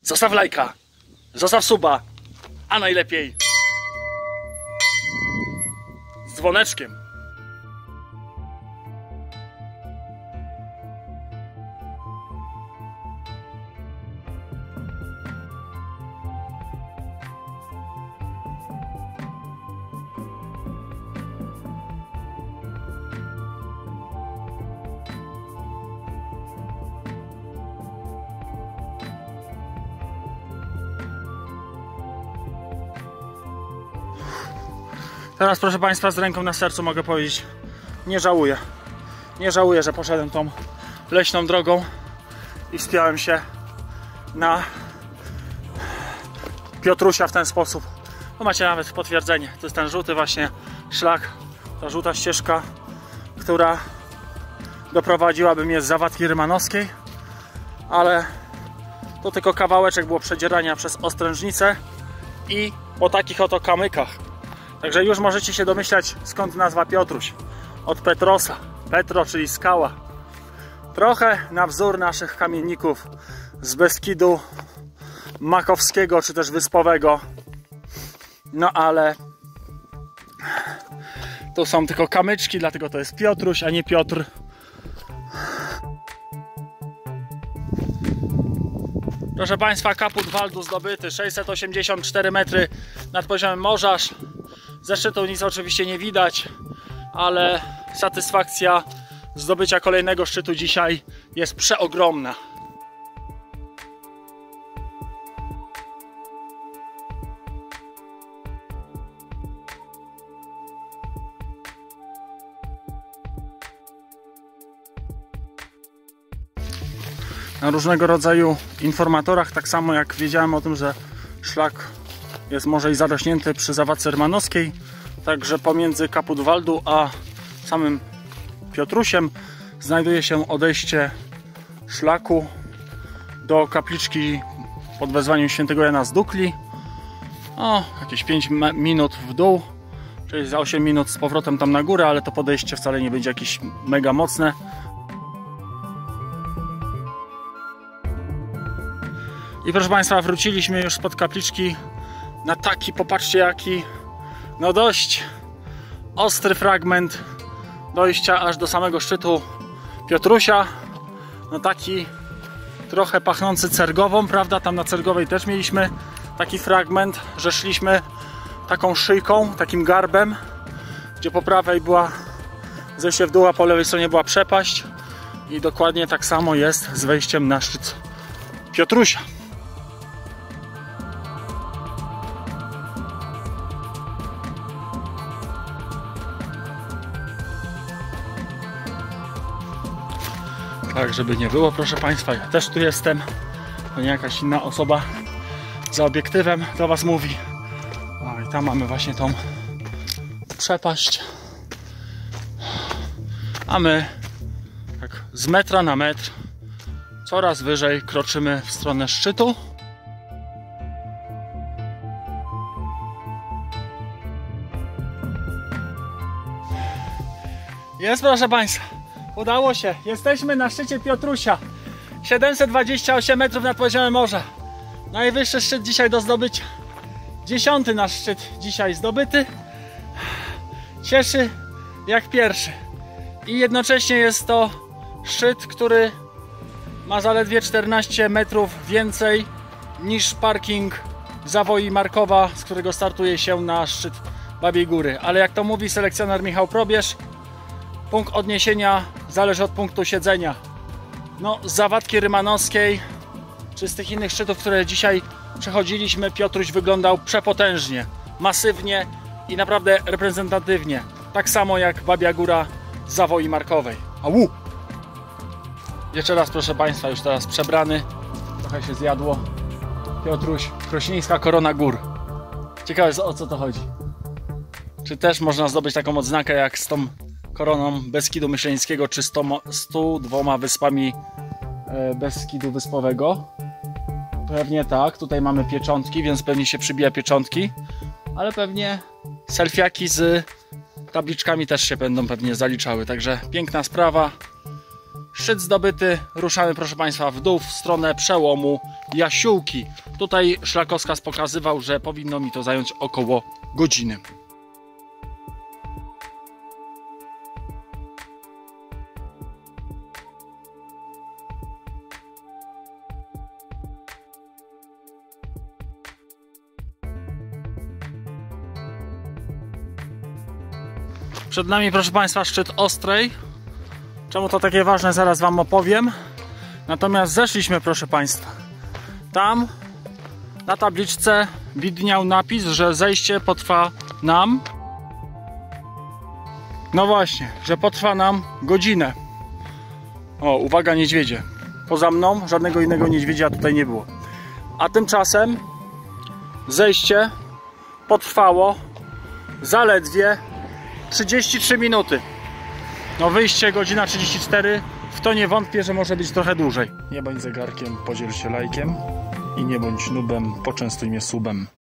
zostaw lajka, zostaw suba, a najlepiej z dzwoneczkiem. Teraz, proszę Państwa, z ręką na sercu mogę powiedzieć, nie żałuję. Nie żałuję, że poszedłem tą leśną drogą i wspiąłem się na Piotrusia w ten sposób. No macie nawet potwierdzenie. To jest ten żółty właśnie szlak, ta żółta ścieżka, która doprowadziłaby mnie z Zawadki Rymanowskiej, ale to tylko kawałeczek było przedzierania przez Ostrężnicę i po takich oto kamykach. Także już możecie się domyślać, skąd nazwa Piotruś. Od Petrosa. Petro, czyli skała. Trochę na wzór naszych kamienników z Beskidu Makowskiego, czy też Wyspowego. No ale to są tylko kamyczki, dlatego to jest Piotruś, a nie Piotr. Proszę Państwa, kaput Waldu zdobyty. 684 metry nad poziomem morza. Ze szczytu nic oczywiście nie widać, ale satysfakcja zdobycia kolejnego szczytu dzisiaj jest przeogromna. Na różnego rodzaju informatorach, tak samo jak wiedziałem o tym, że szlak jest może i zarośnięty przy Zawadce Rymanowskiej, także pomiędzy kaput Waldu a samym Piotrusiem znajduje się odejście szlaku do kapliczki pod wezwaniem świętego Jana z Dukli. O, jakieś 5 minut w dół, czyli za 8 minut z powrotem tam na górę, ale to podejście wcale nie będzie jakieś mega mocne. I proszę Państwa, wróciliśmy już spod kapliczki na taki, popatrzcie jaki, no dość ostry fragment dojścia aż do samego szczytu Piotrusia. No taki trochę pachnący Cergową, prawda? Tam na Cergowej też mieliśmy taki fragment, że szliśmy taką szyjką, takim garbem, gdzie po prawej była zejście w dół, a po lewej stronie była przepaść. I dokładnie tak samo jest z wejściem na szczyt Piotrusia. Tak, żeby nie było, proszę Państwa, ja też tu jestem. To nie jakaś inna osoba za obiektywem do Was mówi. O, i tam mamy właśnie tą przepaść. A my tak z metra na metr coraz wyżej kroczymy w stronę szczytu. Jest, proszę Państwa. Udało się. Jesteśmy na szczycie Piotrusia. 728 metrów nad poziomem morza. Najwyższy szczyt dzisiaj do zdobycia. 10. nasz szczyt dzisiaj zdobyty. Cieszy jak pierwszy. I jednocześnie jest to szczyt, który ma zaledwie 14 metrów więcej niż parking Zawoi Markowa, z którego startuje się na szczyt Babiej Góry. Ale jak to mówi selekcjoner Michał Probierz, punkt odniesienia zależy od punktu siedzenia. No, z Zawadki Rymanowskiej czy z tych innych szczytów, które dzisiaj przechodziliśmy, Piotruś wyglądał przepotężnie, masywnie i naprawdę reprezentatywnie. Tak samo jak Babia Góra z Zawoi Markowej. Au! Jeszcze raz, proszę Państwa, już teraz przebrany. Trochę się zjadło. Piotruś, Krośnieńska Korona Gór. Ciekawe, o co to chodzi. Czy też można zdobyć taką odznakę jak z tą koroną Beskidu Myśleńskiego, czy 102 wyspami Beskidu Wyspowego? Pewnie tak. Tutaj mamy pieczątki, więc pewnie się przybija pieczątki. Ale pewnie selfiaki z tabliczkami też się będą pewnie zaliczały. Także piękna sprawa. Szczyt zdobyty. Ruszamy, proszę Państwa, w dół w stronę przełomu Jasiółki. Tutaj szlakowskaz pokazywał, że powinno mi to zająć około godziny. Przed nami, proszę Państwa, szczyt Ostrej. Czemu to takie ważne, zaraz Wam opowiem. Natomiast zeszliśmy, proszę Państwa. Tam na tabliczce widniał napis, że zejście potrwa nam... No właśnie, że potrwa nam godzinę. O, uwaga, niedźwiedzie. Poza mną żadnego innego niedźwiedzia tutaj nie było. A tymczasem zejście potrwało zaledwie 33 minuty. No wyjście godzina 34. W to nie wątpię, że może być trochę dłużej. Nie bądź zegarkiem, podziel się lajkiem. I nie bądź nubem, poczęstuj mnie subem.